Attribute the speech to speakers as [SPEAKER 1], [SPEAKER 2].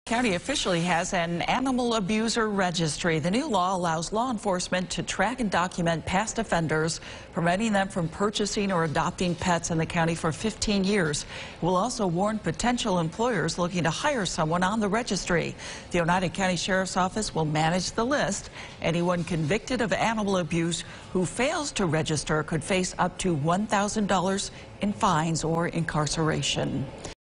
[SPEAKER 1] County officially has an animal abuser registry. The new law allows law enforcement to track and document past offenders, preventing them from purchasing or adopting pets in the county for 15 years. It will also warn potential employers looking to hire someone on the registry. The Oneida County Sheriff's Office will manage the list. Anyone convicted of animal abuse who fails to register could face up to $1,000 in fines or incarceration.